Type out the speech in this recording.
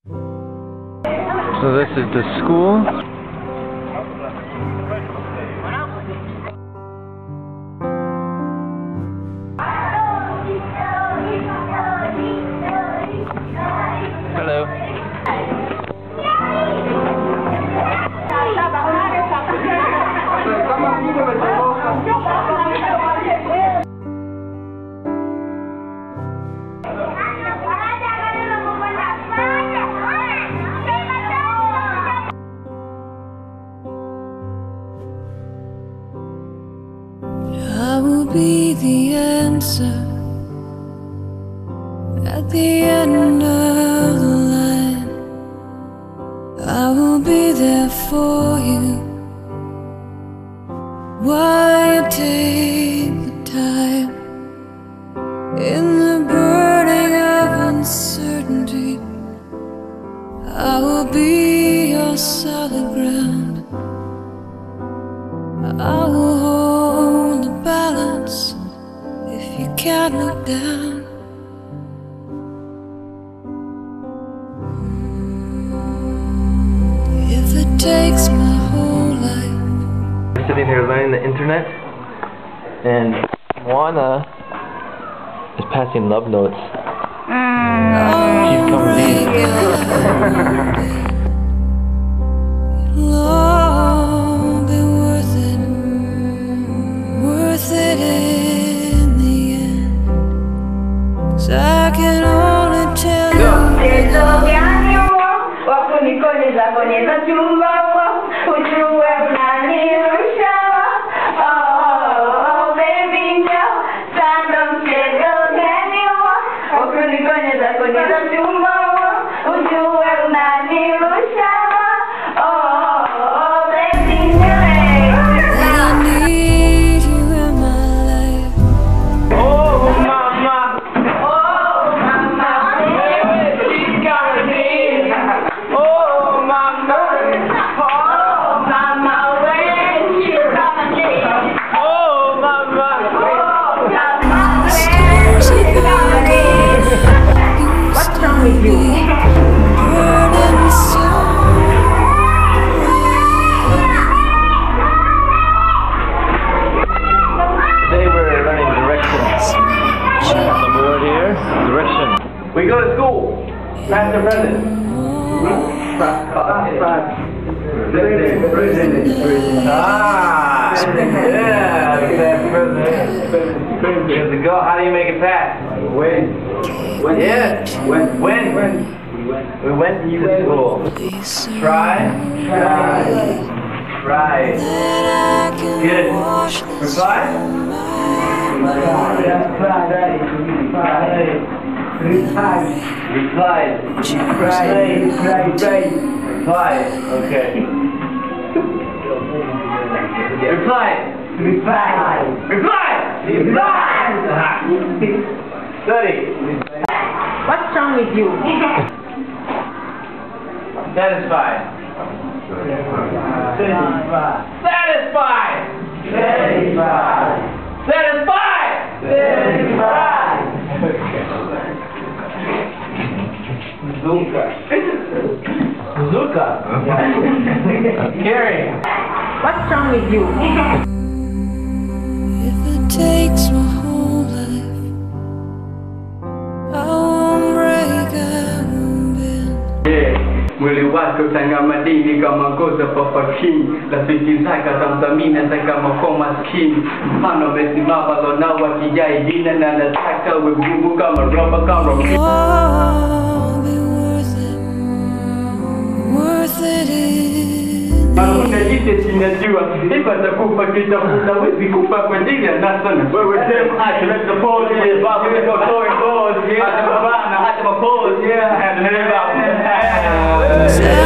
So this is the school. Hello. I will be the answer at the end of the line. I will be there for you while you take the time in the burning of uncertainty. I will be your solid ground. I will hold the balance if you can't look down. If it takes my whole life. We're sitting here learning the internet, and Moana is passing love notes. She's coming in. It'll all be worth it in the end. 'Cause I can only tell you. We go to school. Past and present. Ah, yeah. Look at that present. Here's the go. How do you make it pass? When? Yeah. When? We went to school. Try. Good. Reply. Replied. Okay. Reply. Study. What's wrong with you? Satisfied. Zuka. Carrie. What's wrong with you? If it takes my whole life, I won't break, I won't bend. Mwili wako tanga madini kama ngoza papa king. Rafiki zaka tamtamina zaka makoma skin. Mfano mesimama lona wakijai jina na nataka webubu kama rubber kama All be worth it in the unajite sinajua ipa takufa kitafuta wezi kufa kwa jili ya nasana. Wewe sema acha let the pause yeah baba let go story pause yeah acha mapose yeah and